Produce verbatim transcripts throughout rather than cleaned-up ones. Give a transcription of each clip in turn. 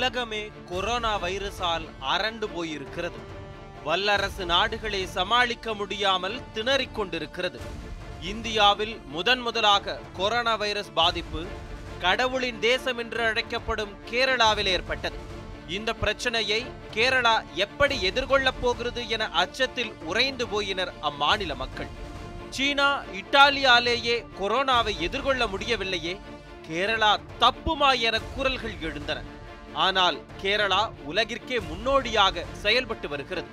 உலகமே கொரோனா வைரஸால் அரண்டு போயிருக்கிறது. வல்லரசு நாடுகளை சமாளிக்க முடியாமல் திணறிக் கொண்டிருக்கிறது. இந்தியாவில் முதன் முதலாக கொரோனா வைரஸ் பாதிப்பு கடவுளின் தேசம் என்று அழைக்கப்படும் கேரளாவில் ஏற்பட்டது. இந்த பிரச்சனையை கேரளா எப்படி எதிர்கொள்ளப் போகிறது என அச்சத்தில் உறைந்து போயினர் அம்மாநில மக்கள். சீனா, இத்தாலியாலேயே கொரோனாவை எதிர்கொள்ள முடியவில்லையே, கேரளா தப்புமா என குரல்கள் எழுந்தன. ஆனால் கேரளா உலகிற்கே முன்னோடியாக செயல்பட்டு வருகிறது.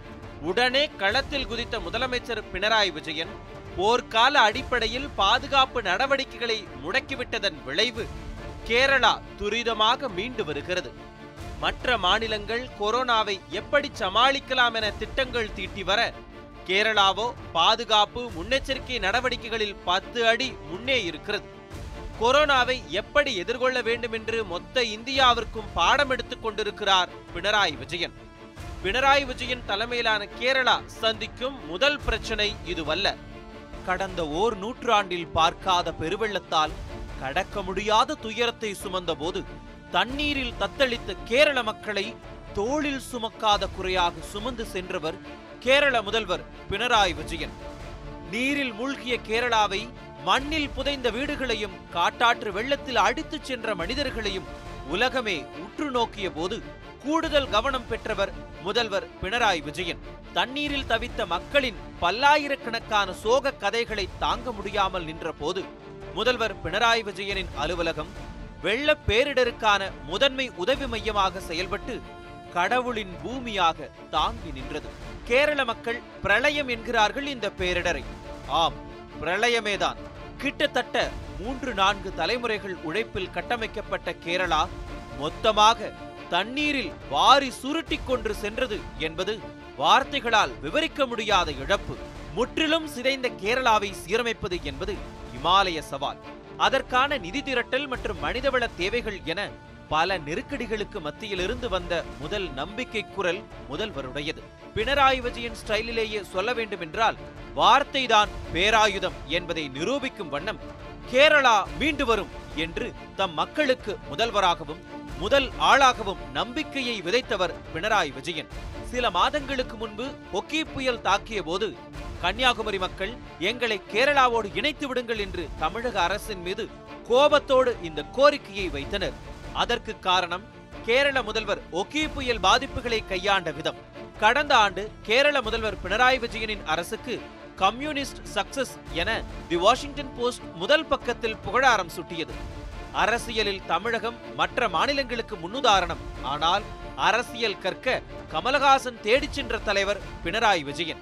உடனே களத்தில் குதித்த முதலமைச்சர் பினராயி விஜயன் போர்க்கால அடிப்படையில் பாதுகாப்பு நடவடிக்கைகளை முடக்கிவிட்டதன் விளைவு கேரளா துரிதமாக மீண்டு வருகிறது. மற்ற மாநிலங்கள் கொரோனாவை எப்படி சமாளிக்கலாம் என திட்டங்கள் தீட்டி வர, கேரளாவோ பாதுகாப்பு முன்னெச்சரிக்கை நடவடிக்கைகளில் பத்து அடி முன்னே இருக்கிறது. கொரோனாவை எப்படி எதிர்கொள்ள வேண்டும் என்று மொத்த இந்தியாவிற்கும் பாடம் எடுத்துக் கொண்டிருக்கிறார் பினராயி விஜயன். பினராயி விஜயன் தலைமையிலான கேரளா சந்திக்கும் முதல் பிரச்சனை இதுவல்ல. கடந்த ஓர் நூற்றாண்டில் பார்க்காத பெருவெள்ளத்தால் கடக்க முடியாத துயரத்தை சுமந்த போது தண்ணீரில் தத்தளித்த கேரள மக்களை தோளில் சுமக்காத குறையாக சுமந்து சென்றவர் கேரள முதல்வர் பினராயி விஜயன். நீரில் மூழ்கிய கேரளாவை, மண்ணில் புதைந்த வீடுகளையும் காட்டாற்று வெள்ளத்தில் அடித்துச் சென்ற மனிதர்களையும் உலகமே உற்று நோக்கிய போது கூடுதல் கவனம் பெற்றவர் முதல்வர் பினராயி விஜயன். தண்ணீரில் தவித்த மக்களின் பல்லாயிரக்கணக்கான சோக கதைகளை தாங்க முடியாமல் நின்ற போது முதல்வர் பினராயி விஜயனின் அலுவலகம் வெள்ள பேரிடருக்கான முதன்மை உதவி மையமாக செயல்பட்டு கடவுளின் பூமியாக தாங்கி நின்றது. கேரள மக்கள் பிரளயம் என்கிறார்கள் இந்த பேரிடரை. ஆம், பிரளயமேதான். கிட்டத்தட்ட மூன்று நான்கு தலைமுறைகள் உழைப்பில் கட்டமைக்கப்பட்ட கேரளா மொத்தமாக தண்ணீரில் வாரி சுருட்டி கொன்று சென்றது என்பது வார்த்தைகளால் விவரிக்க முடியாத இழப்பு. முற்றிலும் சிதைந்த கேரளாவை சீரமைப்பது என்பது இமாலய சவால். அதற்கான நிதி திரட்டல் மற்றும் மனிதவள தேவைகள் என பல நெருக்கடிகளுக்கு மத்தியில் இருந்து வந்த முதல் நம்பிக்கை குரல் முதல்வருடையது. பினராயி விஜயன் ஸ்டைலிலேயே சொல்ல வேண்டும் என்றால், வார்த்தைதான் பேராயுதம் என்பதை நிரூபிக்கும் வண்ணம் கேரளா மீண்டு வரும் என்று தம் மக்களுக்கு முதல்வராகவும் முதல் ஆளாகவும் நம்பிக்கையை விதைத்தவர் பினராயி விஜயன். சில மாதங்களுக்கு முன்பு ஒக்கி புயல் தாக்கிய போது கன்னியாகுமரி மக்கள் எங்களை கேரளாவோடு இணைத்து விடுங்கள் என்று தமிழக அரசின் மீது கோபத்தோடு இந்த கோரிக்கையை வைத்தனர். அதற்கு காரணம் கேரள முதல்வர் ஒக்கி புயல் பாதிப்புகளை கையாண்ட விதம். கடந்த ஆண்டு கேரள முதல்வர் பினராயி விஜயனின் அரசுக்கு கம்யூனிஸ்ட் சக்சஸ் என தி வாஷிங்டன் போஸ்ட் முதல் பக்கத்தில் புகழாரம் சூட்டியது. அரசியலில் தமிழகம் மற்ற மாநிலங்களுக்கு முன்னுதாரணம். ஆனால் அரசியல் கற்க கமலஹாசன் தேடிச் சென்ற தலைவர் பினராயி விஜயன்.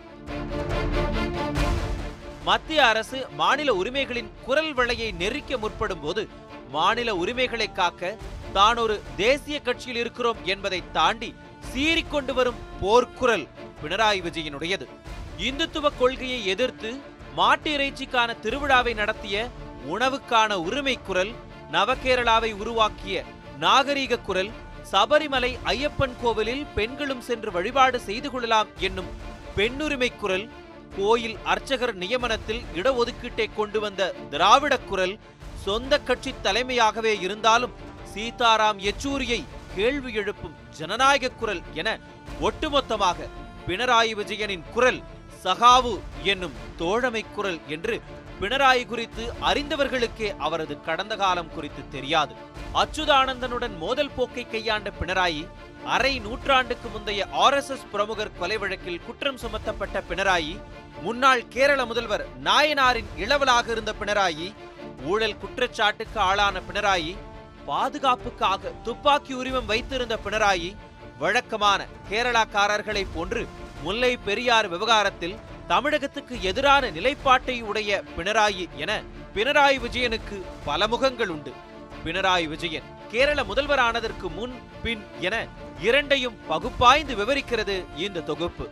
மத்திய அரசு மாநில உரிமைகளின் குரல் வளையை நெரிக்க முற்படும் போது மாநில உரிமைகளை காக்க தான் ஒரு தேசிய கட்சியில் இருக்கிறோம் என்பதை தாண்டி சீறிக்கொண்டு வரும் போர்க்குரல் பினராயி விஜயனுடையது. இந்துத்துவ கொள்கையை எதிர்த்து மாட்டு இறைச்சிக்கான திருவிழாவை நடத்திய உணவுக்கான உரிமை குரல், நவகேரளாவை உருவாக்கிய நாகரீக குரல், சபரிமலை ஐயப்பன் கோவிலில் பெண்களும் சென்று வழிபாடு செய்து கொள்ளலாம் என்னும் பெண்ணுரிமை குரல், கோயில் அர்ச்சகர் நியமனத்தில் இடஒதுக்கீட்டை கொண்டு வந்த திராவிட குரல், சொந்த கட்சி தலைமையாகவே இருந்தாலும் சீதாராம் யெச்சூரியை கேள்வி எழுப்பும் ஜனநாயக குரல் என ஒட்டுமொத்தமாக பினராயி விஜயனின் குரல் சகாவு என்னும் தோழமை குரல் என்று பினராயி குறித்து அறிந்தவர்களுக்கே அவரது கடந்த காலம் குறித்து தெரியாது. அச்சுதானந்தனுடன் மோதல் போக்கை கையாண்ட பினராயி, அரை நூற்றாண்டுக்கு முந்தைய ஆர் எஸ் எஸ் பிரமுகர் கொலை வழக்கில் குற்றம் சுமத்தப்பட்ட பினராயி, முன்னாள் கேரள முதல்வர் நாயனாரின் இளவலாக இருந்த பினராயி, ஊழல் குற்றச்சாட்டுக்கு ஆளான பினராயி, பாதுகாப்புக்காக துப்பாக்கி உரிமம் வைத்திருந்த பினராயி, வழக்கமான கேரளாக்காரர்களை போன்று முல்லை பெரியார் விவகாரத்தில் தமிழகத்துக்கு எதிரான நிலைப்பாட்டை உடைய பினராயி என பினராயி விஜயனுக்கு பல முகங்கள் உண்டு. பினராயி விஜயன் கேரள முதல்வரானதற்கு முன் பின் என இரண்டையும் பகுப்பாய்ந்து விவரிக்கிறது இந்த தொகுப்பு.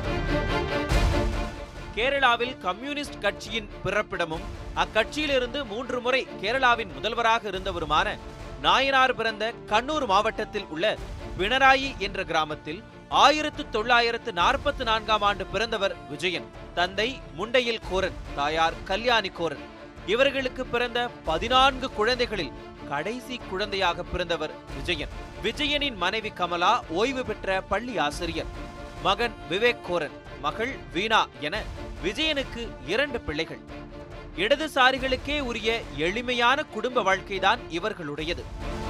கேரளாவில் கம்யூனிஸ்ட் கட்சியின் பிறப்பிடமும் அக்கட்சியிலிருந்து மூன்று முறை கேரளாவின் முதல்வராக இருந்தவருமான நாயனார் பிறந்த கண்ணூர் மாவட்டத்தில் உள்ள பினராயி என்ற கிராமத்தில் ஆயிரத்து தொள்ளாயிரத்து நாற்பத்தி நான்காம் ஆண்டு பிறந்தவர் விஜயன். தந்தை முண்டையில் கோரன், தாயார் கல்யாணி கோரன். இவர்களுக்கு பிறந்த பதினான்கு குழந்தைகளில் கடைசி குழந்தையாக பிறந்தவர் விஜயன். விஜயனின் மனைவி கமலா ஓய்வு பெற்ற பள்ளி ஆசிரியர். மகன் விவேக் கோரன், மகள் வீணா என விஜயனுக்கு இரண்டு பிள்ளைகள். இடதுசாரிகளுக்கே உரிய எளிமையான குடும்ப வாழ்க்கைதான் இவர்களுடையது.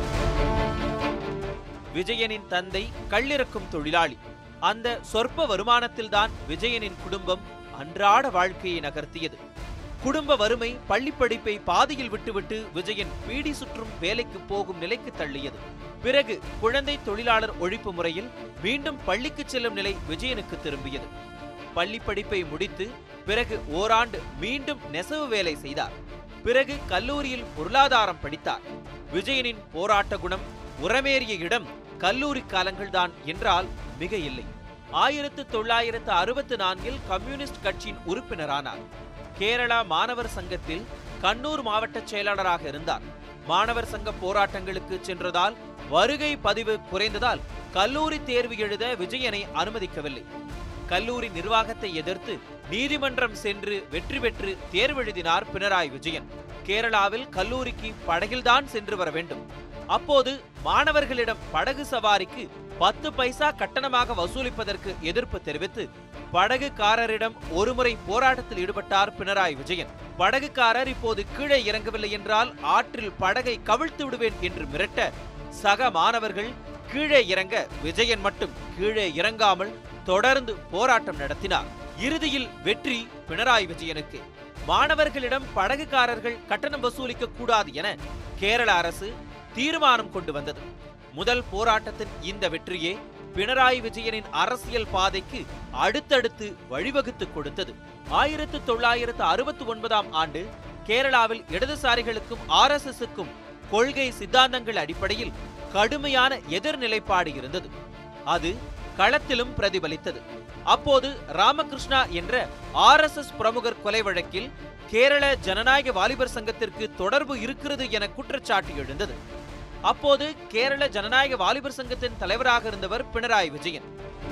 விஜயனின் தந்தை கல்லிறக்கும் தொழிலாளி. அந்த சொற்ப வருமானத்தில்தான் விஜயனின் குடும்பம் அன்றாட வாழ்க்கையை நகர்த்தியது. குடும்ப வறுமை பள்ளி படிப்பை பாதியில் விட்டுவிட்டு விஜயன் பீடி சுற்றும் வேலைக்கு போகும் நிலைக்கு தள்ளியது. பிறகு குழந்தை தொழிலாளர் ஒழிப்பு முறையில் மீண்டும் பள்ளிக்கு செல்லும் நிலை விஜயனுக்கு திரும்பியது. பள்ளி படிப்பை முடித்து பிறகு ஓராண்டு மீண்டும் நெசவு வேலை செய்தார். பிறகு கல்லூரியில் பொருளாதாரம் படித்தார். விஜயனின் போராட்ட குணம் உரமேறிய இடம் கல்லூரி காலங்கள்தான் என்றால் மிக இல்லை. ஆயிரத்து தொள்ளாயிரத்து அறுபத்தி நான்கில் கம்யூனிஸ்ட் கட்சியின் உறுப்பினரானார். கேரளா மாணவர் சங்கத்தில் கண்ணூர் மாவட்ட செயலாளராக இருந்தார். மாணவர் சங்க போராட்டங்களுக்கு சென்றதால் வருகை பதிவு குறைந்ததால் கல்லூரி தேர்வு எழுத விஜயனை அனுமதிக்கவில்லை. கல்லூரி நிர்வாகத்தை எதிர்த்து நீதிமன்றம் சென்று வெற்றி பெற்று தேர்வெழுதினார் பினராயி விஜயன். கேரளாவில் கல்லூரிக்கு படகில்தான் சென்று வர வேண்டும். அப்போது மாணவர்களிடம் படகு சவாரிக்கு பத்து பைசா கட்டணமாக வசூலிப்பதற்கு எதிர்ப்பு தெரிவித்து படகுக்காரரிடம் ஒருமுறை போராட்டத்தில் ஈடுபட்டார் பினராயி விஜயன். படகுக்காரர் இப்போது கீழே இறங்கவில்லை என்றால் ஆற்றில் படகை கவிழ்த்து விடுவேன் என்று மிரட்ட சக மாணவர்கள் கீழே இறங்க விஜயன் மட்டும் கீழே இறங்காமல் தொடர்ந்து போராட்டம் நடத்தினார். இறுதியில் வெற்றி பினராயி விஜயனுக்கு. மாணவர்களிடம் படகுக்காரர்கள் கட்டணம் வசூலிக்க கூடாது என கேரள அரசு தீர்மானம் கொண்டு வந்தது. முதல் போராட்டத்தின் இந்த வெற்றியே பினராயி விஜயனின் அரசியல் பாதைக்கு அடுத்தடுத்து வழிவகுத்து கொடுத்தது. ஆயிரத்து தொள்ளாயிரத்து அறுபத்தி ஒன்பதாம் ஆண்டு கேரளாவில் இடதுசாரிகளுக்கும் ஆர் எஸ் எஸ்க்கும் கொள்கை சித்தாந்தங்கள் அடிப்படையில் கடுமையான எதிர்நிலைப்பாடு இருந்தது. அது களத்திலும் பிரதிபலித்தது. அப்போது ராமகிருஷ்ணா என்ற ஆர் எஸ் எஸ் பிரமுகர் கொலை வழக்கில் கேரள ஜனநாயக வாலிபர் சங்கத்திற்கு தொடர்பு இருக்கிறது என குற்றச்சாட்டு எழுந்தது. அப்போது கேரள ஜனநாயக வாலிபர் சங்கத்தின் தலைவராக இருந்தவர் பினராயி விஜயன்.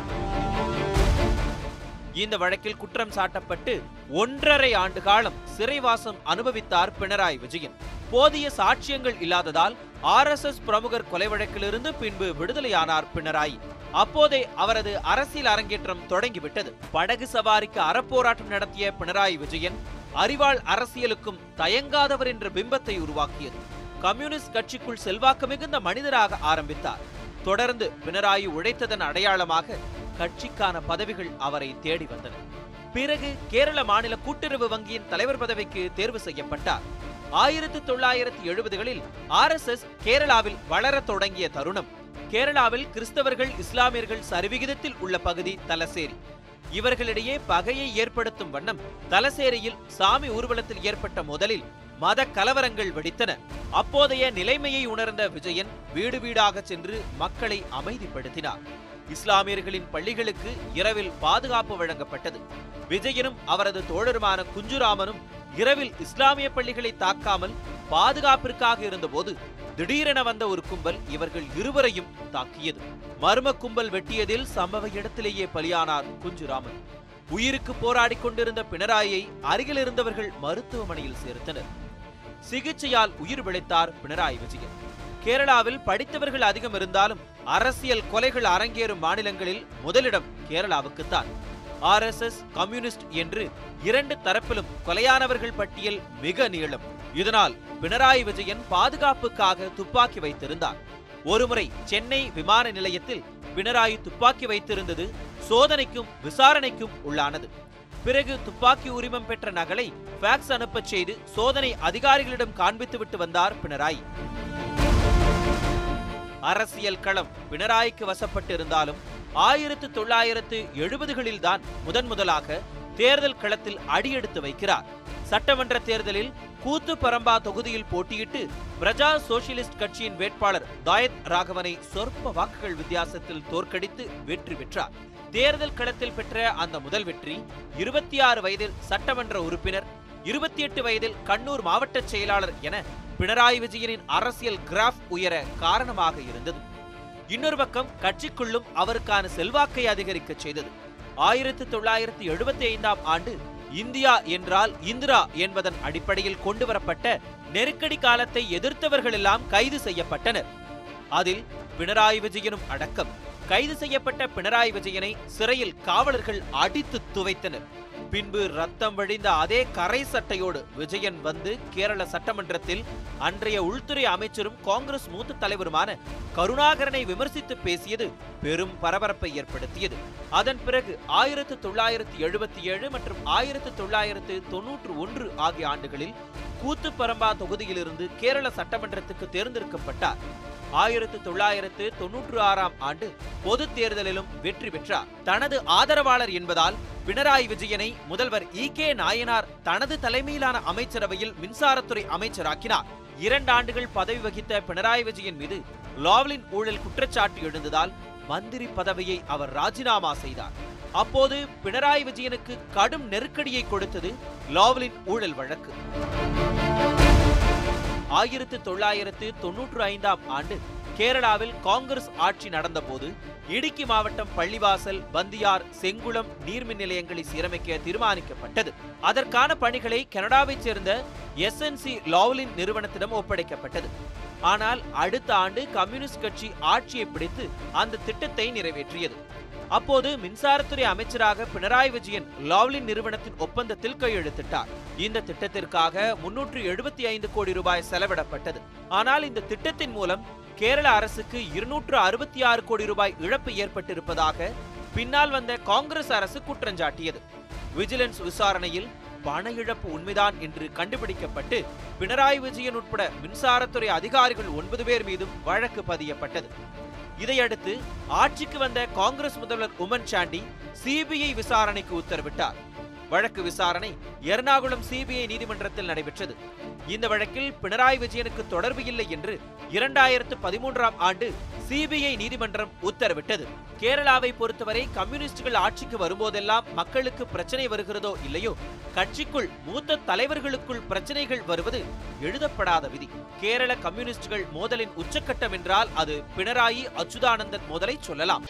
இந்த வழக்கில் குற்றம் சாட்டப்பட்டு ஒன்றரை ஆண்டு காலம் சிறைவாசம் அனுபவித்தார் பினராயி விஜயன். போதிய சாட்சியங்கள் இல்லாததால் ஆர் எஸ் எஸ் பிரமுகர் கொலை வழக்கிலிருந்து பின்பு விடுதலையானார் பினராயி. அப்போதே அவரது அரசியல் அரங்கேற்றம் தொடங்கிவிட்டது. படகு சவாரிக்கு அறப்போராட்டம் நடத்திய பினராயி விஜயன் அறிவாள் அரசியலுக்கும் தயங்காதவர் என்ற பிம்பத்தை உருவாக்கியது. கம்யூனிஸ்ட் கட்சிக்குள் செல்வாக்கு மிகுந்த மனிதராக ஆரம்பித்தார். தொடர்ந்து பினராயி உழைத்ததன் அடையாளமாக கட்சிக்கான பதவிகள் அவரை தேடி வந்தன. பிறகு கேரள மாநில கூட்டுறவு வங்கியின் தலைவர் பதவிக்கு தேர்வு செய்யப்பட்டார். ஆயிரத்தி தொள்ளாயிரத்தி எழுபதுகளில் ஆர் எஸ் எஸ் கேரளாவில் வளர தொடங்கிய தருணம். கேரளாவில் கிறிஸ்தவர்கள் இஸ்லாமியர்கள் சரிவிகிதத்தில் உள்ள பகுதி தலசேரி. இவர்களிடையே பகையை ஏற்படுத்தும் வண்ணம் தலசேரியில் சாமி ஊர்வலத்தில் ஏற்பட்ட முதலில் மத கலவரங்கள் வெடித்தன. அப்போதைய நிலைமையை உணர்ந்த விஜயன் வீடு வீடாக சென்று மக்களை அமைதிப்படுத்தினார். இஸ்லாமியர்களின் பள்ளிகளுக்கு இரவில் பாதுகாப்பு வழங்கப்பட்டது. விஜயனும் அவரது தோழருமான குஞ்சுராமனும் இரவில் இஸ்லாமிய பள்ளிகளை தாக்காமல் பாதுகாப்பிற்காக இருந்தபோது திடீரென வந்த ஒரு கும்பல் இவர்கள் இருவரையும் தாக்கியது. மர்ம கும்பல் வெட்டியதில் சம்பவ இடத்திலேயே பலியானார் குஞ்சுராமன். உயிருக்கு போராடி கொண்டிருந்த பினராயியை அருகில் இருந்தவர்கள் மருத்துவமனையில் சேர்த்தனர். சிகிச்சையால் உயிர் பிழைத்தார் பினராயி விஜயன். கேரளாவில் படித்தவர்கள் அதிகம் இருந்தாலும் அரசியல் கொலைகள் அரங்கேறும் மாநிலங்களில் முதலிடம் கேரளாவுக்குத்தான். ஆர் எஸ் எஸ், கம்யூனிஸ்ட் என்று இரண்டு தரப்பிலும் கொலையானவர்கள் பட்டியல் மிக நீளம். இதனால் பினராயி விஜயன் பாதுகாப்புக்காக துப்பாக்கி வைத்திருந்தார். ஒருமுறை சென்னை விமான நிலையத்தில் பினராயி துப்பாக்கி வைத்திருந்தது சோதனைக்கும் விசாரணைக்கும் உள்ளானது. பிறகு துப்பாக்கி உரிமம் பெற்ற நகலை ஃபேக்ஸ் அனுப்ப செய்து சோதனை அதிகாரிகளிடம் காண்பித்துவிட்டு வந்தார் பினராயி. அரசியல் களம் பினராயிக்கு வசப்பட்டு இருந்தாலும் ஆயிரத்து தொள்ளாயிரத்து எழுபதுகளில் தான் முதன் முதலாக தேர்தல் களத்தில் அடியெடுத்து வைக்கிறார். சட்டமன்ற தேர்தலில் கூத்துப்பரம்பா தொகுதியில் போட்டியிட்டு பிரஜா சோசியலிஸ்ட் கட்சியின் வேட்பாளர் தாயத் ராகவனை சொற்ப வாக்குகள் வித்தியாசத்தில் தோற்கடித்து வெற்றி பெற்றார். தேர்தல் களத்தில் பெற்ற அந்த முதல் வெற்றி இருபத்தி ஆறு வயதில் சட்டமன்ற உறுப்பினர், இருபத்தி எட்டு வயதில் கண்ணூர் மாவட்ட செயலாளர் என பினராயி விஜயனின் அரசியல் கிராஃப் உயர காரணமாக இருந்தது. இன்னொரு பக்கம் கட்சிக்குள்ளும் அவருக்கான செல்வாக்கை அதிகரிக்க செய்தது. ஆயிரத்தி தொள்ளாயிரத்தி எழுபத்தி ஐந்தாம் ஆண்டு இந்தியா என்றால் இந்திரா என்பதன் அடிப்படையில் கொண்டுவரப்பட்ட நெருக்கடி காலத்தை எதிர்த்தவர்கள் எல்லாம் கைது செய்யப்பட்டனர். அதில் பினராயி விஜயனும் அடக்கம். கைது செய்யப்பட்ட பினராயி விஜயனை சிறையில் காவலர்கள் அடித்து துவைத்தனர். பின்பு ரத்தம் வழிந்த அதே கரை சட்டையோடு விஜயன் வந்து கேரள சட்டமன்றத்தில் அன்றைய உள்துறை அமைச்சரும் காங்கிரஸ் மூத்த தலைவருமான கருணாகரனை விமர்சித்து பேசியது பெரும் பரபரப்பை ஏற்படுத்தியது. அதன் பிறகு ஆயிரத்து தொள்ளாயிரத்து எழுபத்தி ஏழு மற்றும் ஆயிரத்து தொள்ளாயிரத்து தொன்னூற்று ஒன்று ஆகிய ஆண்டுகளில் கூத்துப்பரம்பா தொகுதியிலிருந்து கேரள சட்டமன்றத்துக்கு தேர்ந்தெடுக்கப்பட்டார். ஆயிரத்து தொள்ளாயிரத்து தொன்னூற்று ஆறாம் ஆண்டு பொது தேர்தலிலும் வெற்றி பெற்றார். தனது ஆதரவாளர் என்பதால் பினராயி விஜயனை முதல்வர் இ கே நாயனார் தனது தலைமையிலான அமைச்சரவையில் மின்சாரத்துறை அமைச்சராக்கினார். இரண்டு ஆண்டுகள் பதவி வகித்த பினராயி விஜயன் மீது லாவ்லின் ஊழல் குற்றச்சாட்டு எழுந்ததால் மந்திரி பதவியை அவர் ராஜினாமா செய்தார். அப்போது பினராயி விஜயனுக்கு கடும் நெருக்கடியை கொடுத்தது லாவ்லின் ஊழல் வழக்கு. ஆயிரத்து தொள்ளாயிரத்து தொன்னூற்று ஐந்தாம் ஆண்டு கேரளாவில் காங்கிரஸ் ஆட்சி நடந்தபோது இடுக்கி மாவட்டம் பள்ளிவாசல், பந்தியார், செங்குளம் நீர்மின் நிலையங்களை சீரமைக்க தீர்மானிக்கப்பட்டது. அதற்கான பணிகளை கனடாவைச் சேர்ந்த எஸ் என் சி லாவ்லின் நிறுவனத்திடம் ஒப்படைக்கப்பட்டது. ஆனால் அடுத்த ஆண்டு கம்யூனிஸ்ட் கட்சி ஆட்சியை பிடித்து அந்த திட்டத்தை நிறைவேற்றியது. அப்போது மின்சாரத்துறை அமைச்சராக பினராயி விஜயன் லாவ்லின் நிறுவனத்தின் ஒப்பந்தத்தில் கையெழுத்திட்டார். இந்த திட்டத்திற்காக முன்னூற்று எழுபத்தி ஐந்து கோடி ரூபாய் செலவிடப்பட்டது. ஆனால் இந்த திட்டத்தின் மூலம் கேரள அரசுக்கு இருநூற்று அறுபத்தி ஆறு கோடி ரூபாய் இழப்பு ஏற்பட்டிருப்பதாக பின்னால் வந்த காங்கிரஸ் அரசு குற்றஞ்சாட்டியது. விஜிலன்ஸ் விசாரணையில் பண இழப்பு உண்மைதான் என்று கண்டுபிடிக்கப்பட்டு பினராயி விஜயன் உட்பட மின்சாரத்துறை அதிகாரிகள் ஒன்பது பேர் மீதும் வழக்கு பதியப்பட்டது. இதையடுத்து ஆட்சிக்கு வந்த காங்கிரஸ் முதல்வர் உம்மன் சாண்டி சிபிஐ விசாரணைக்கு உத்தரவிட்டார். வழக்கு விசாரணை எர்ணாகுளம் சிபிஐ நீதிமன்றத்தில் நடைபெற்றது. இந்த வழக்கில் பினராயி விஜயனுக்கு தொடர்பு இல்லை என்று இரண்டாயிரத்து பதிமூன்றாம் ஆண்டு சிபிஐ நீதிமன்றம் உத்தரவிட்டது. கேரளாவை பொறுத்தவரை கம்யூனிஸ்டுகள் ஆட்சிக்கு வரும்போதெல்லாம் மக்களுக்கு பிரச்சனை வருகிறதோ இல்லையோ, கட்சிக்குள் மூத்த தலைவர்களுக்குள் பிரச்சனைகள் வருவது எழுதப்படாத விதி. கேரள கம்யூனிஸ்டுகள் மோதலின் உச்சக்கட்டம் என்றால் அது பினராயி அச்சுதானந்தன் மோதலை சொல்லலாம்.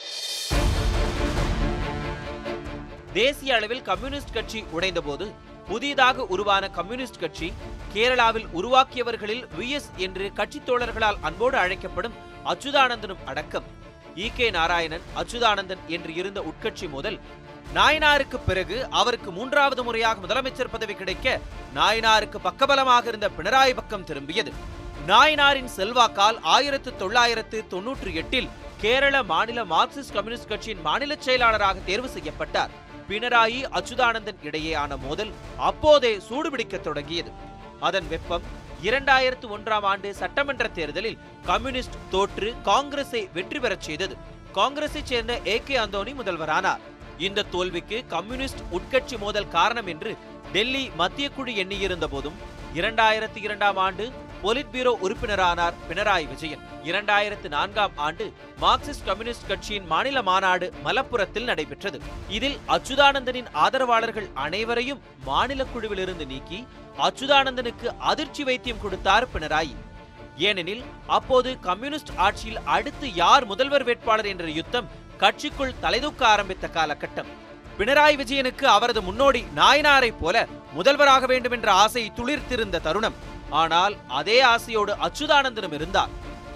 தேசிய அளவில் கம்யூனிஸ்ட் கட்சி உடைந்த போது புதிதாக உருவான கம்யூனிஸ்ட் கட்சி கேரளாவில் உருவாக்கியவர்களில் வி எஸ் என்று கட்சி தோழர்களால் அன்போடு அழைக்கப்படும் அச்சுதானந்தனும் அடக்கம். இ கே நாராயணன், அச்சுதானந்தன் என்று இருந்த உட்கட்சி மோதல் நாயனாருக்கு பிறகு அவருக்கு மூன்றாவது முறையாக முதலமைச்சர் பதவி கிடைக்க நாயனாருக்கு பக்கபலமாக இருந்த பினராயி பக்கம் திரும்பியது. நாயனாரின் செல்வாக்கால் ஆயிரத்து தொள்ளாயிரத்து தொன்னூற்றி எட்டில் கேரள மாநில மார்க்சிஸ்ட் கம்யூனிஸ்ட் கட்சியின் மாநில செயலாளராக தேர்வு செய்யப்பட்டார். பினராயி அச்சுதானந்தன் இடையேயான மோதல் அப்போதே சூடுபிடிக்க தொடங்கியது. அதன் வெப்பம் இரண்டாயிரத்து ஒன்றாம் ஆண்டு சட்டமன்ற தேர்தலில் கம்யூனிஸ்ட் தோற்று காங்கிரஸை வெற்றி பெறச் செய்தது. காங்கிரஸை சேர்ந்த ஏ கே அந்தோனி முதல்வரானார். இந்த தோல்விக்கு கம்யூனிஸ்ட் உட்கட்சி மோதல் காரணம் என்று டெல்லி மத்திய குழு எண்ணியிருந்த போதும் இரண்டாயிரத்து இரண்டாம் ஆண்டு பொலிட் பியூரோ உறுப்பினரானார் பினராயி விஜயன். இரண்டாயிரத்து நான்காம் ஆண்டு மார்க்சிஸ்ட் கம்யூனிஸ்ட் கட்சியின் மாநில மாநாடு மலப்புரத்தில் நடைபெற்றது. இதில் அச்சுதானந்தனின் ஆதரவாளர்கள் அனைவரையும் மாநில குழுவிலிருந்து நீக்கி அச்சுதானந்தனுக்கு அதிர்ச்சி வைத்தியம் கொடுத்தார் பினராயி. ஏனெனில் அப்போது கம்யூனிஸ்ட் ஆட்சியில் அடுத்து யார் முதல்வர் வேட்பாளர் என்ற யுத்தம் கட்சிக்குள் தலைதூக்க ஆரம்பித்த காலகட்டம். பினராயி விஜயனுக்கு அவரது முன்னோடி நாயனாரை போல முதல்வராக வேண்டும் என்ற ஆசை துளிர்த்திருந்த தருணம். ஆனால் அதே ஆசையோடு அச்சுதானந்தனும் இருந்தார்.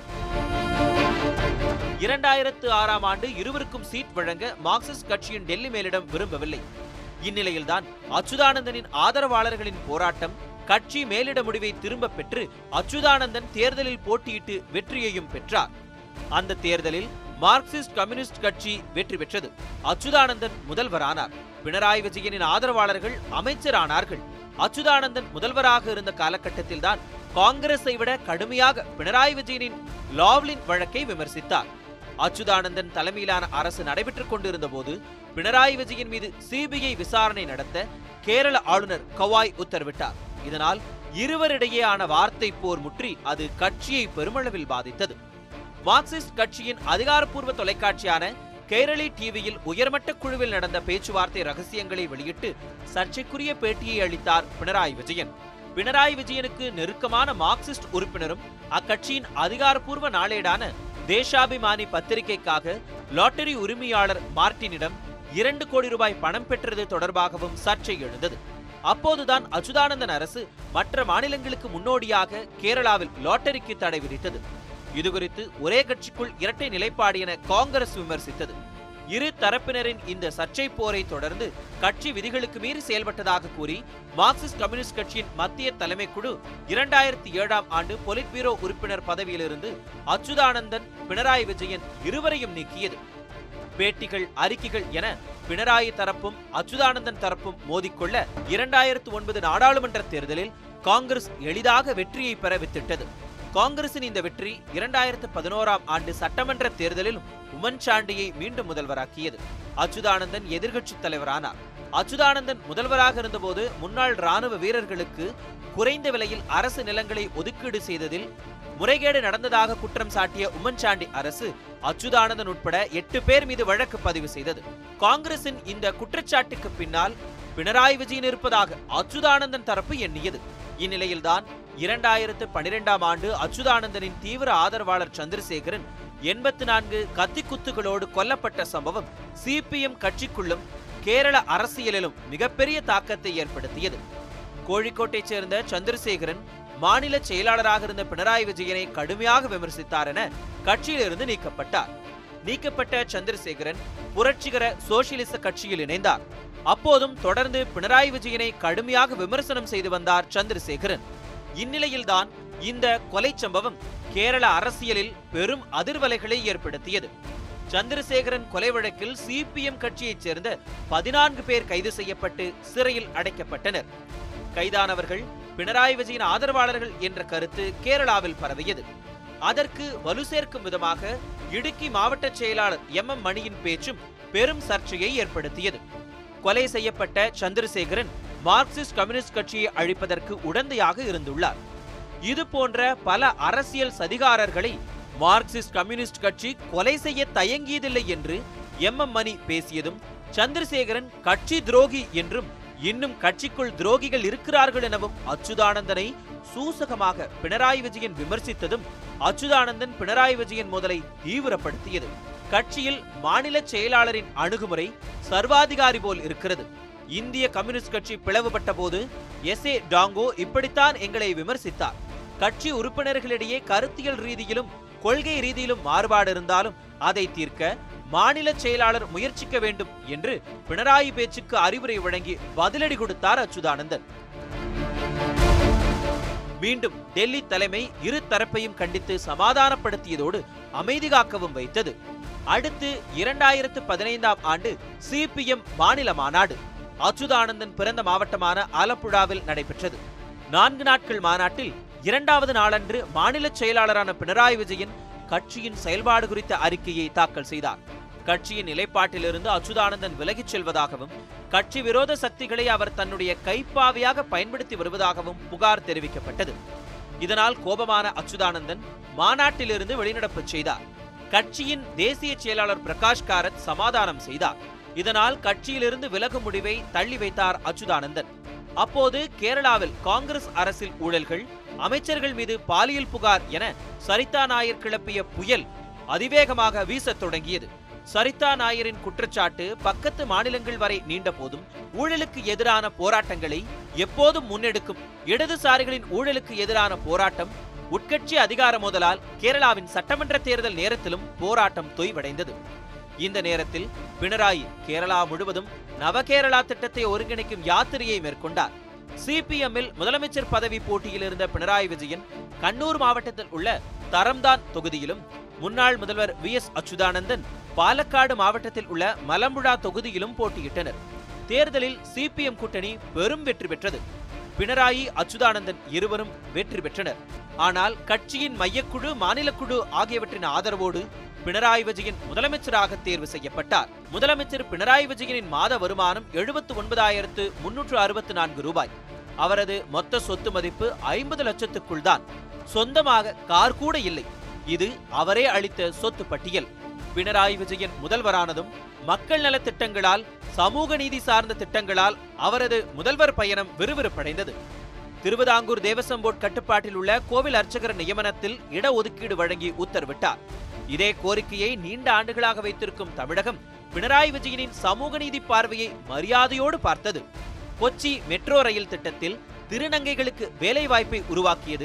இரண்டாயிரத்து ஆறாம் ஆண்டு இருவருக்கும் சீட் வழங்க மார்க்சிஸ்ட் கட்சியின் டெல்லி மேலிடம் விரும்பவில்லை. இந்நிலையில்தான் அச்சுதானந்தனின் ஆதரவாளர்களின் போராட்டம் கட்சி மேலிட முடிவை திரும்ப பெற்று அச்சுதானந்தன் தேர்தலில் போட்டியிட்டு வெற்றியையும் பெற்றார். அந்த தேர்தலில் மார்க்சிஸ்ட் கம்யூனிஸ்ட் கட்சி வெற்றி பெற்றது. அச்சுதானந்தன் முதல்வரானார். பினராயி விஜயனின் ஆதரவாளர்கள் அமைச்சரானார்கள். அச்சுதானந்தன் முதல்வராக இருந்த காலகட்டத்தில் தான் காங்கிரஸை விட கடுமையாக பினராயி விஜயனின் லாவ்லின் வழக்கை விமர்சித்தார். அச்சுதானந்தன் தலைமையிலான அரசு நடைபெற்றுக் கொண்டிருந்த போது பினராயி விஜயன் மீது சிபிஐ விசாரணை நடத்த கேரள ஆளுநர் கவாய் உத்தரவிட்டார். இதனால் இருவரிடையேயான வார்த்தை போர் முற்றி அது கட்சியை பெருமளவில் பாதித்தது. மார்க்சிஸ்ட் கட்சியின் அதிகாரப்பூர்வ தொலைக்காட்சியான கேரளி டிவியில் உயர்மட்ட குழுவில் நடந்த பேச்சுவார்த்தை ரகசியங்களை வெளியிட்டு சர்ச்சைக்குரிய பேட்டியை அளித்தார் பினராயி விஜயன். பினராயி விஜயனுக்கு நெருக்கமான மார்க்சிஸ்ட் உறுப்பினரும் அக்கட்சியின் அதிகாரப்பூர்வ நாளேடான தேசாபிமானி பத்திரிகைக்காக லாட்டரி உரிமையாளர் மார்டினிடம் இரண்டு கோடி ரூபாய் பணம் பெற்றது தொடர்பாகவும் சர்ச்சை எழுந்தது. அப்போதுதான் அச்சுதானந்தன் அரசு மற்ற மாநிலங்களுக்கு முன்னோடியாக கேரளாவில் லாட்டரிக்கு தடை விதித்தது. இதுகுறித்து ஒரே கட்சிக்குள் இரட்டை நிலைப்பாடு என காங்கிரஸ் விமர்சித்தது. இரு தரப்பினரின் இந்த சர்ச்சை போரை தொடர்ந்து கட்சி விதிகளுக்கு மீறி செயல்பட்டதாக கூறி மார்க்சிஸ்ட் கம்யூனிஸ்ட் கட்சியின் மத்திய தலைமை குழு இரண்டாயிரத்தி ஏழாம் ஆண்டு பொலிட் பீரோ உறுப்பினர் பதவியிலிருந்து அச்சுதானந்தன், பினராயி விஜயன் இருவரையும் நீக்கியது. பேட்டிகள், அறிக்கைகள் என பினராயி தரப்பும் அச்சுதானந்தன் தரப்பும் மோதிக்கொள்ள இரண்டாயிரத்து ஒன்பது நாடாளுமன்ற தேர்தலில் காங்கிரஸ் எளிதாக வெற்றியை பெற வித்திட்டது. காங்கிரசின் இந்த வெற்றி இரண்டாயிரத்து பதினோராம் ஆண்டு சட்டமன்ற தேர்தலில் உமன் சாண்டியை மீண்டும் முதல்வராக்கியது. அச்சுதானந்தன் எதிர்க்கட்சி தலைவரானார். அச்சுதானந்தன் முதல்வராக இருந்தபோது முன்னாள் ராணுவ வீரர்களுக்கு குறைந்த விலையில் அரசு நிலங்களை ஒதுக்கீடு செய்ததில் முறைகேடு நடந்ததாக குற்றம் சாட்டிய உமன் சாண்டி அரசு அச்சுதானந்தன் உட்பட எட்டு பேர் மீது வழக்கு பதிவு செய்தது. காங்கிரசின் இந்த குற்றச்சாட்டுக்கு பின்னால் பினராயி விஜயன் இருப்பதாக அச்சுதானந்தன் தரப்பு எண்ணியது. இந்நிலையில்தான் இரண்டாயிரத்து பனிரெண்டாம் ஆண்டு அச்சுதானந்தனின் தீவிர ஆதரவாளர் சந்திரசேகரன் எண்பத்தி நான்கு கத்திக்குத்துகளோடு கொல்லப்பட்ட சம்பவம் சிபிஎம் கட்சிக்குள்ளும் கேரள அரசியலிலும் மிகப்பெரிய தாக்கத்தை ஏற்படுத்தியது. கோழிக்கோட்டைச் சேர்ந்த சந்திரசேகரன் மாநில செயலாளராக இருந்த பினராயி விஜயனை கடுமையாக விமர்சித்தார் என கட்சியிலிருந்து நீக்கப்பட்டார். நீக்கப்பட்ட சந்திரசேகரன் புரட்சிகர சோசியலிச கட்சியில் இணைந்தார். அப்போதும் தொடர்ந்து பினராயி விஜயனை கடுமையாக விமர்சனம் செய்து வந்தார் சந்திரசேகரன். இந்நிலையில்தான் இந்த கொலை சம்பவம் கேரள அரசியலில் பெரும் அதிர்வலைகளை ஏற்படுத்தியது. சந்திரசேகரன் கொலை வழக்கில் சிபிஎம் கட்சியைச் சேர்ந்த பதினான்கு பேர் கைது செய்யப்பட்டு சிறையில் அடைக்கப்பட்டனர். கைதானவர்கள் பினராயி விஜயன் ஆதரவாளர்கள் என்ற கருத்து கேரளாவில் பரவியது. அதற்கு வலு சேர்க்கும் விதமாக இடுக்கி மாவட்ட செயலாளர் எம் எம் மணியின் பேச்சும் பெரும் சர்ச்சையை ஏற்படுத்தியது. கொலை செய்யப்பட்ட சந்திரசேகரன் மார்க்சிஸ்ட் கம்யூனிஸ்ட் கட்சியை அழிப்பதற்கு உடந்தையாக இருந்துள்ளார். இது போன்ற பல அரசியல் சதிகாரர்களை மார்க்சிஸ்ட் கம்யூனிஸ்ட் கட்சி கொலை செய்ய தயங்கியதில்லை என்று எம் எம் மணி பேசியதும், சந்திரசேகரன் கட்சி துரோகி என்றும் இன்னும் கட்சிக்குள் துரோகிகள் இருக்கிறார்கள் எனவும் அச்சுதானந்தனை சூசகமாக பினராயி விஜயன் விமர்சித்ததும் அச்சுதானந்தன் பினராயி விஜயன் மோதலை தீவிரப்படுத்தியது. கட்சியில் மாநில செயலாளரின் அணுகுமுறை சர்வாதிகாரி போல் இருக்கிறது. இந்திய கம்யூனிஸ்ட் கட்சி பிளவுபட்ட போது எஸ் ஏ டாங்கோ இப்படித்தான் எங்களை விமர்சித்தார். கட்சி உறுப்பினர்களிடையே கருத்தியல் ரீதியிலும் கொள்கை ரீதியிலும் மாறுபாடு இருந்தாலும் அதை தீர்க்க மாநில செயலாளர் முயற்சிக்க வேண்டும் என்று பினராயி பேச்சுக்கு அறிவுரை வழங்கி பதிலடி கொடுத்தார் அச்சுதானந்தன். மீண்டும் டெல்லி தலைமை இரு தரப்பையும் கண்டித்து சமாதானப்படுத்தியதோடு அமைதி காக்கவும் வைத்தது. அடுத்து இரண்டாயிரத்து பதினைந்தாம் ஆண்டு சிபிஎம் மாநில மாநாடு அச்சுதானந்தன் பிறந்த மாவட்டமான ஆலப்புழாவில் நடைபெற்றது. நான்கு நாட்கள் மாநாட்டில் இரண்டாவது நாளன்று மாநில செயலாளரான பினராயி விஜயன் கட்சியின் செயல்பாடு குறித்த அறிக்கையை தாக்கல் செய்தார். கட்சியின் நிலைப்பாட்டிலிருந்து அச்சுதானந்தன் விலகிச் செல்வதாகவும் கட்சி விரோத சக்திகளை அவர் தன்னுடைய கைப்பாவையாக பயன்படுத்தி வருவதாகவும் புகார் தெரிவிக்கப்பட்டது. இதனால் கோபமான அச்சுதானந்தன் மாநாட்டிலிருந்து வெளிநடப்பு செய்தார். கட்சியின் தேசிய செயலாளர் பிரகாஷ் காரத் சமாதானம் செய்தார். இதனால் கட்சியிலிருந்து விலகும் முடிவை தள்ளி வைத்தார் அச்சுதானந்தன். அப்போது கேரளாவில் காங்கிரஸ் அரசில் ஊழல்கள், அமைச்சர்கள் மீது பாலியல் புகார் என சரிதா நாயர் கிளப்பிய புயல் அதிவேகமாக வீசத் தொடங்கியது. சரிதா நாயரின் குற்றச்சாட்டு பக்கத்து மாநிலங்கள் வரை நீண்ட போதும் ஊழலுக்கு எதிரான போராட்டங்களை எப்போதும் முன்னெடுக்கும் இடதுசாரிகளின் ஊழலுக்கு எதிரான போராட்டம் உட்கட்சி அதிகார மோதலால் கேரளாவின் சட்டமன்ற தேர்தல் நேரத்திலும் போராட்டம் தொய்வடைந்தது. இந்த நேரத்தில் பினராயி கேரளா முழுவதும் நவகேரளா திட்டத்தை ஒருங்கிணைக்கும் யாத்திரையை மேற்கொண்டார். சிபிஎம்மில் முதலமைச்சர் பதவி போட்டியில் இருந்த பினராயி விஜயன் கண்ணூர் மாவட்டத்தில் உள்ள தரம்தான் தொகுதியிலும், முன்னாள் முதல்வர் வி எஸ் அச்சுதானந்தன் பாலக்காடு மாவட்டத்தில் உள்ள மலம்புழா தொகுதியிலும் போட்டியிட்டனர். தேர்தலில் சிபிஎம் கூட்டணி பெரும் வெற்றி பெற்றது. பினராயி, அச்சுதானந்தன் இருவரும் வெற்றி பெற்றனர். ஆனால் கட்சியின் மையக்குழு, மாநில குழு ஆகியவற்றின் ஆதரவோடு பினராயி விஜயன் முதலமைச்சராக தேர்வு செய்யப்பட்டார். முதலமைச்சர் பினராயி விஜயனின் மாத வருமானம் எழுபத்து ஒன்பதாயிரத்து முன்னூற்று அறுபத்தி நான்கு ரூபாய். அவரது மொத்த சொத்து மதிப்பு ஐம்பது லட்சத்துக்குள் தான். சொந்தமாக கார் கூட இல்லை. இது அவரே அளித்த சொத்து பட்டியல். பினராயி விஜயன் முதல்வரானதும் மக்கள் நல திட்டங்களால், சமூக நீதி சார்ந்த திட்டங்களால் அவரது முதல்வர் பயணம் விறுவிறுப்படைந்தது. திருவிதாங்கூர் தேவசம் போர்டு கட்டுப்பாட்டில் உள்ள கோவில் அர்ச்சகர் நியமனத்தில் இடஒதுக்கீடு வழங்கி உத்தரவிட்டார். இதே கோரிக்கையை நீண்ட ஆண்டுகளாக வைத்திருக்கும் தமிழகம் பினராயி விஜயனின் சமூக நீதி பார்வையை மரியாதையோடு பார்த்தது. கொச்சி மெட்ரோ ரயில் திட்டத்தில் திருநங்கைகளுக்கு வேலை வாய்ப்பை உருவாக்கியது.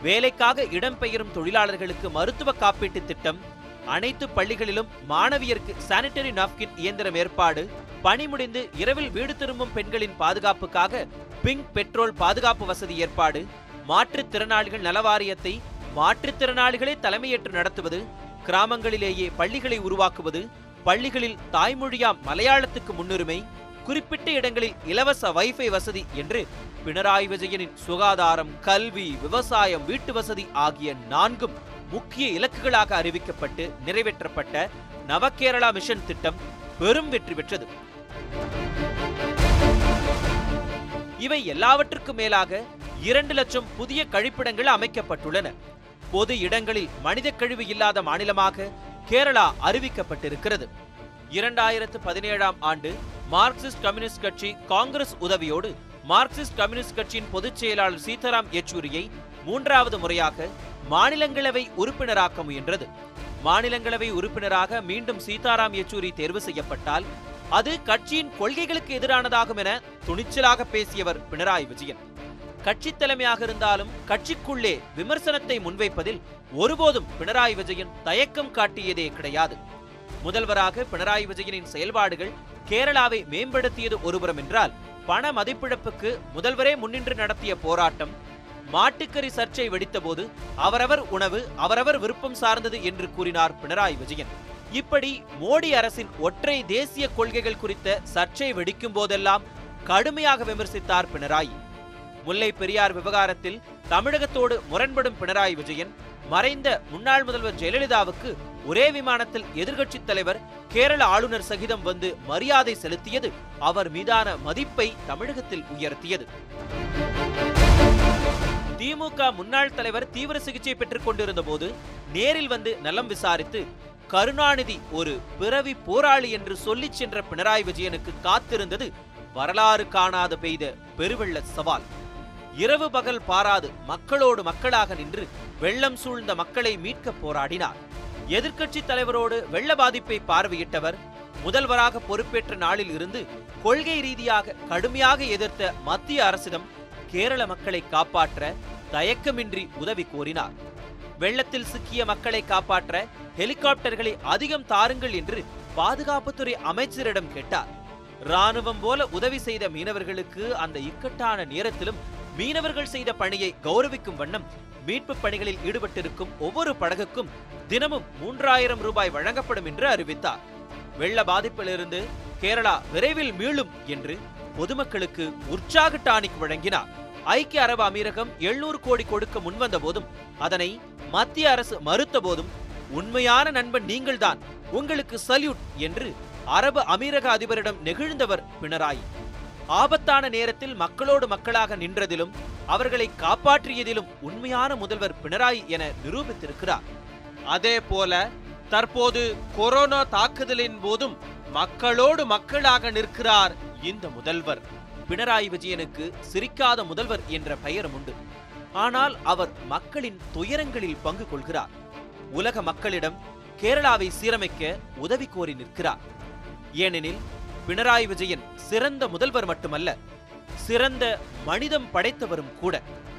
வேலைக்காக இடம்பெயரும் தொழிலாளர்களுக்கு மருத்துவ காப்பீட்டு திட்டம், அனைத்து பள்ளிகளிலும் மாணவியருக்கு சானிட்டரி நாப்கின் இயந்திரம் ஏற்பாடு, பணி முடிந்து இரவில் வீடு திரும்பும் பெண்களின் பாதுகாப்புக்காக பிங்க் பெட்ரோல் பாதுகாப்பு வசதி ஏற்பாடு, மாற்றுத்திறனாளிகள் நலவாரியத்தை மாற்றுத்திறனாளிகளே தலைமையேற்று நடத்துவது, கிராமங்களிலேயே பள்ளிகளை உருவாக்குவது, பள்ளிகளில் தாய்மொழியாம் மலையாளத்துக்கு முன்னுரிமை, குறிப்பிட்ட இடங்களில் இலவச வைஃபை வசதி என்று பினராயி விஜயனின் சுகாதாரம், கல்வி, விவசாயம், வீட்டு வசதி ஆகிய நான்கும் முக்கிய இலக்குகளாக அறிவிக்கப்பட்டு நிறைவேற்றப்பட்ட நவகேரளா மிஷன் திட்டம் பெரும் வெற்றி பெற்றது. இவை எல்லாவற்றுக்கும் மேலாக இரண்டு லட்சம் புதிய கழிப்பிடங்கள் அமைக்கப்பட்டுள்ளன. பொது இடங்களில் மனித கழிவு இல்லாத மாநிலமாக கேரளா அறிவிக்கப்பட்டிருக்கிறது. இரண்டாயிரத்து பதினேழாம் ஆண்டு மார்க்சிஸ்ட் கம்யூனிஸ்ட் கட்சி காங்கிரஸ் உதவியோடு மார்க்சிஸ்ட் கம்யூனிஸ்ட் கட்சியின் பொதுச் செயலாளர் சீதாராம் யெச்சூரியை மூன்றாவது முறையாக மாநிலங்களவை உறுப்பினராக்க முயன்றது. மாநிலங்களவை உறுப்பினராக மீண்டும் சீதாராம் யெச்சூரி தேர்வு செய்யப்பட்டால் அது கட்சியின் கொள்கைகளுக்கு எதிரானதாகும் என துணிச்சலாக பேசியவர் பினராயி விஜயன். கட்சி தலைமையாக இருந்தாலும் கட்சிக்குள்ளே விமர்சனத்தை முன்வைப்பதில் ஒருபோதும் பினராயி விஜயன் தயக்கம் காட்டியதே கிடையாது. முதல்வராக பினராயி விஜயனின் செயல்பாடுகள் கேரளாவை மேம்படுத்தியது ஒருபுறம் என்றால், பண மதிப்பிழப்புக்கு முதல்வரே முன்னின்று நடத்திய போராட்டம், மாட்டுக்கறி சர்ச்சை வெடித்த போது அவரவர் உணவு அவரவர் விருப்பம் சார்ந்தது என்று கூறினார் பினராயி விஜயன். இப்படி மோடி அரசின் ஒற்றை தேசிய கொள்கைகள் குறித்த சர்ச்சை வெடிக்கும் போதெல்லாம் கடுமையாக விமர்சித்தார் பினராயி. முல்லை பெரியார் விவகாரத்தில் தமிழகத்தோடு முரண்படும் பினராயி விஜயன் மறைந்த முன்னாள் முதல்வர் ஜெயலலிதாவுக்கு ஒரே விமானத்தில் எதிர்க்கட்சித் தலைவர் கேரள ஆளுநர் சகிதம் வந்து மரியாதை செலுத்தியது அவர் மீதான மதிப்பை தமிழகத்தில் உயர்த்தியது. திமுக முன்னாள் தலைவர் தீவிர சிகிச்சை பெற்றுக் கொண்டிருந்த போது நேரில் வந்து நலம் விசாரித்து கருணாநிதி ஒரு பிறவி போராளி என்று சொல்லிச் சென்ற பினராயி விஜயனுக்கு காத்திருந்தது வரலாறு காணாத பெய்த பெருவெள்ள சவால். இரவு பகல் பாராது மக்களோடு மக்களாக நின்று வெள்ளம் சூழ்ந்த மக்களை மீட்க போராடினார். எதிர்க்கட்சி தலைவரோடு வெள்ள பாதிப்பை பார்வையிட்டவர் முதல்வராக பொறுப்பேற்ற நாளில் இருந்து கொள்கை ரீதியாக கடுமையாக எதிர்த்த மத்திய அரசிடம் கேரள மக்களை காப்பாற்ற தயக்கமின்றி உதவி கோரினார். வெள்ளத்தில் சிக்கிய மக்களை காப்பாற்ற ஹெலிகாப்டர்களை அதிகம் தாருங்கள் என்று பாதுகாப்புத்துறை அமைச்சரிடம் கேட்டார். ராணுவம் போல உதவி செய்த மீனவர்களுக்கு அந்த இக்கட்டான நேரத்திலும் மீனவர்கள் செய்த பணியை கௌரவிக்கும் வண்ணம் மீட்பு பணிகளில் ஈடுபட்டிருக்கும் ஒவ்வொரு படகுக்கும் தினமும் மூன்றாயிரம் ரூபாய் வழங்கப்படும் என்று அறிவித்தார். வெள்ள பாதிப்பிலிருந்து கேரளா விரைவில் மீளும் என்று பொதுமக்களுக்கு உற்சாக டானிக் வழங்கினார். ஐக்கிய அரபு அமீரகம் எழுநூறு கோடி கொடுக்க முன்வந்த போதும் அதனை மத்திய அரசு மறுத்த போதும் உண்மையான நண்பன் நீங்கள்தான், உங்களுக்கு சல்யூட் என்று அரபு அமீரக அதிபரிடம் நெகிழ்ந்தவர் பினராயி. ஆபத்தான நேரத்தில் மக்களோடு மக்களாக நின்றதிலும் அவர்களை காப்பாற்றியதிலும் உண்மையான முதல்வர் பினராயி என நிரூபித்திருக்கிறார். அதே போல தற்போது கொரோனா தாக்குதலின் போதும் மக்களோடு மக்களாக நிற்கிறார் இந்த முதல்வர். பினராயி விஜயனுக்கு சிரிக்காத முதல்வர் என்ற பெயரும் உண்டு. ஆனால் அவர் மக்களின் துயரங்களில் பங்கு கொள்கிறார். உலக மக்களிடம் கேரளாவை சீரமைக்க உதவி கோரி நிற்கிறார். ஏனெனில் பினராயி விஜயன் சிறந்த முதல்வர் மட்டுமல்ல, சிறந்த மனிதம் படைத்தவரும் கூட.